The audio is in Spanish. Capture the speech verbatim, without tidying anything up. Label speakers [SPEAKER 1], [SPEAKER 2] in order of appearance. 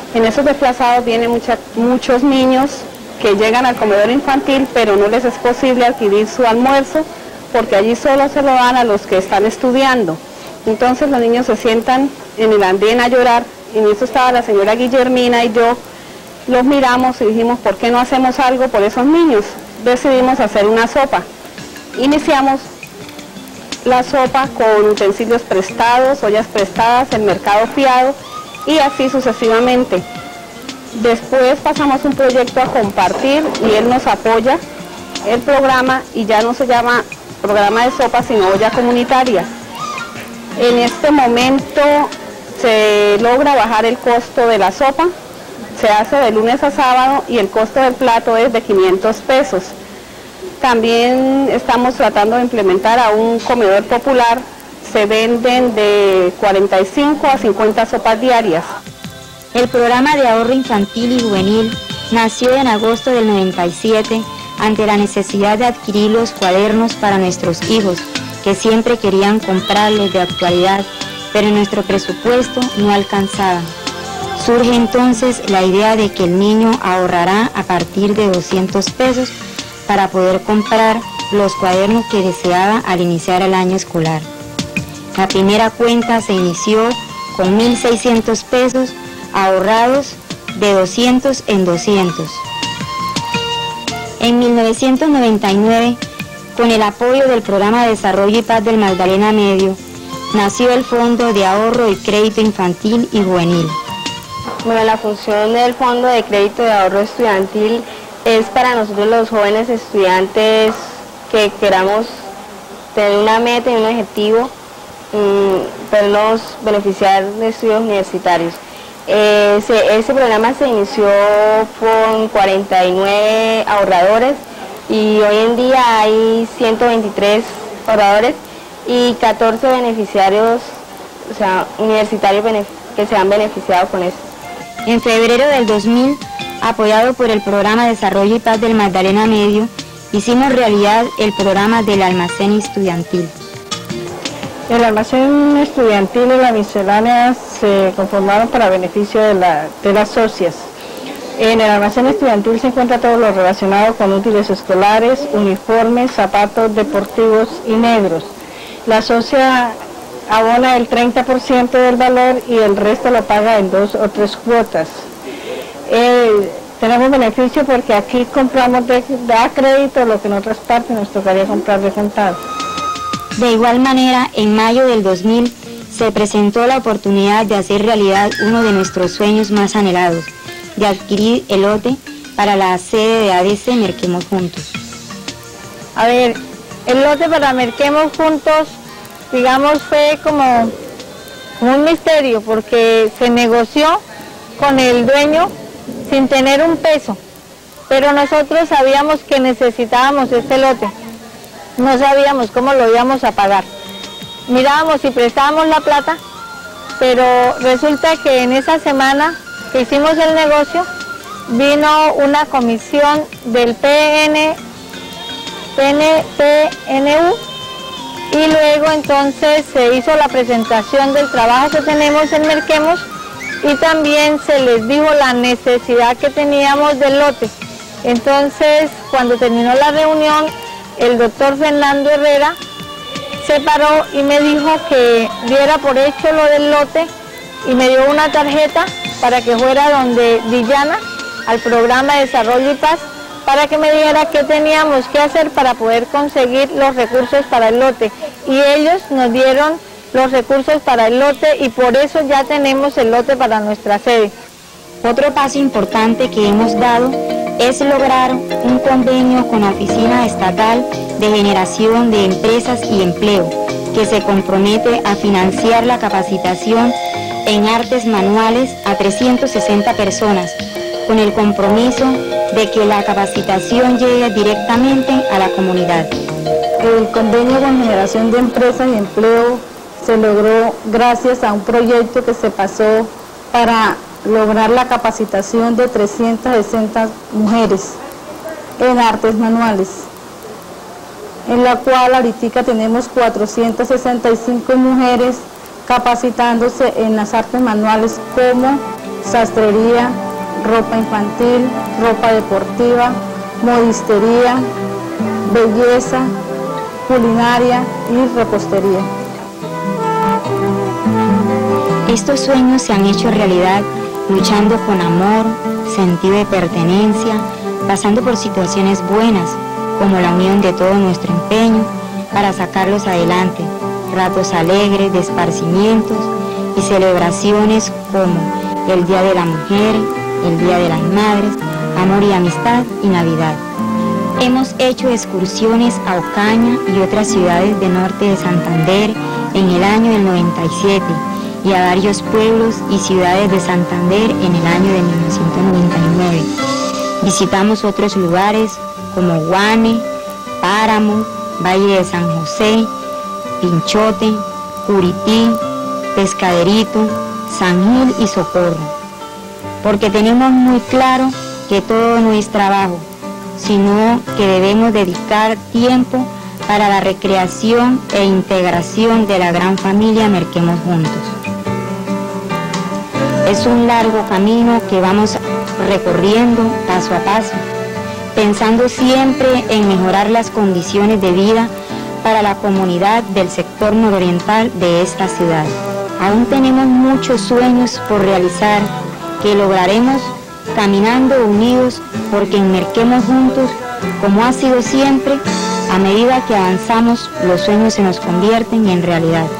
[SPEAKER 1] En esos desplazados vienen mucha, muchos niños que llegan al comedor infantil, pero no les es posible adquirir su almuerzo, porque allí solo se lo dan a los que están estudiando. Entonces los niños se sientan en el andén a llorar, y en eso estaba la señora Guillermina y yo, los miramos y dijimos, ¿por qué no hacemos algo por esos niños? Decidimos hacer una sopa. Iniciamos la sopa con utensilios prestados, ollas prestadas, el mercado fiado y así sucesivamente. Después pasamos un proyecto a compartir y él nos apoya el programa y ya no se llama programa de sopa sino olla comunitaria. En este momento se logra bajar el costo de la sopa, se hace de lunes a sábado y el costo del plato es de quinientos pesos. También estamos tratando de implementar a un comedor popular, se venden de cuarenta y cinco a cincuenta sopas diarias.
[SPEAKER 2] El programa de ahorro infantil y juvenil nació en agosto del noventa y siete ante la necesidad de adquirir los cuadernos para nuestros hijos, que siempre querían comprarlos de actualidad, pero nuestro presupuesto no alcanzaba. Surge entonces la idea de que el niño ahorrará a partir de doscientos pesos para poder comprar los cuadernos que deseaba al iniciar el año escolar. La primera cuenta se inició con mil seiscientos pesos ahorrados de doscientos en doscientos. En mil novecientos noventa y nueve, con el apoyo del Programa de Desarrollo y Paz del Magdalena Medio, nació el Fondo de Ahorro y Crédito Infantil y Juvenil.
[SPEAKER 3] Bueno, la función del Fondo de Crédito de Ahorro Estudiantil es para nosotros los jóvenes estudiantes que queramos tener una meta y un objetivo, mmm, podernos beneficiar de estudios universitarios. Eh, ese, ese programa se inició con cuarenta y nueve ahorradores y hoy en día hay ciento veintitrés ahorradores y catorce beneficiarios, o sea, universitarios que se han beneficiado con esto.
[SPEAKER 2] En febrero del dos mil, apoyado por el Programa de Desarrollo y Paz del Magdalena Medio, hicimos realidad el programa del almacén estudiantil.
[SPEAKER 1] El almacén estudiantil y la miscelánea se conformaron para beneficio de, la, de las socias. En el almacén estudiantil se encuentra todo lo relacionado con útiles escolares, uniformes, zapatos deportivos y negros. La socia abona el treinta por ciento del valor y el resto lo paga en dos o tres cuotas. Eh, tenemos beneficio porque aquí compramos de, de a crédito lo que en otras partes nos tocaría comprar de contado.
[SPEAKER 2] De igual manera, en mayo del dos mil se presentó la oportunidad de hacer realidad uno de nuestros sueños más anhelados, de adquirir el lote para la sede de A D C Merquemos Juntos.
[SPEAKER 4] A ver, el lote para Merquemos Juntos, digamos, fue como, como un misterio, porque se negoció con el dueño sin tener un peso, pero nosotros sabíamos que necesitábamos este lote, no sabíamos cómo lo íbamos a pagar. Mirábamos si prestábamos la plata, pero resulta que en esa semana que hicimos el negocio, vino una comisión del P N, P N, P N U y luego entonces se hizo la presentación del trabajo que tenemos en Merquemos y también se les dijo la necesidad que teníamos del lote. Entonces, cuando terminó la reunión, el doctor Fernando Herrera se paró y me dijo que diera por hecho lo del lote y me dio una tarjeta para que fuera donde Villana, al Programa de Desarrollo y Paz, para que me dijera qué teníamos que hacer para poder conseguir los recursos para el lote. Y ellos nos dieron los recursos para el lote y por eso ya tenemos el lote para nuestra sede.
[SPEAKER 2] Otro paso importante que hemos dado es lograr un convenio con la Oficina Estatal de Generación de Empresas y Empleo, que se compromete a financiar la capacitación en artes manuales a trescientas sesenta personas, con el compromiso de que la capacitación llegue directamente a la comunidad.
[SPEAKER 1] El convenio con Generación de Empresas y Empleo se logró gracias a un proyecto que se pasó para lograr la capacitación de trescientas sesenta mujeres en artes manuales, en la cual ahorita tenemos cuatrocientas sesenta y cinco mujeres capacitándose en las artes manuales como
[SPEAKER 5] sastrería, ropa infantil, ropa deportiva, modistería, belleza, culinaria y repostería.
[SPEAKER 2] Estos sueños se han hecho realidad luchando con amor, sentido de pertenencia, pasando por situaciones buenas, como la unión de todo nuestro empeño para sacarlos adelante, ratos alegres de esparcimientos y celebraciones como el Día de la Mujer, el Día de las Madres, Amor y Amistad y Navidad. Hemos hecho excursiones a Ocaña y otras ciudades del norte de Santander en el año del noventa y siete y a varios pueblos y ciudades de Santander en el año de mil novecientos noventa y nueve. Visitamos otros lugares como Guane, Páramo, Valle de San José, Pinchote, Curití, Pescaderito, San Gil y Socorro, porque tenemos muy claro que todo no es trabajo, sino que debemos dedicar tiempo para la recreación e integración de la gran familia Merquemos Juntos. Es un largo camino que vamos recorriendo paso a paso, pensando siempre en mejorar las condiciones de vida para la comunidad del sector nororiental de esta ciudad. Aún tenemos muchos sueños por realizar que lograremos caminando unidos, porque en Merquemos Juntos, como ha sido siempre, a medida que avanzamos, los sueños se nos convierten en realidad.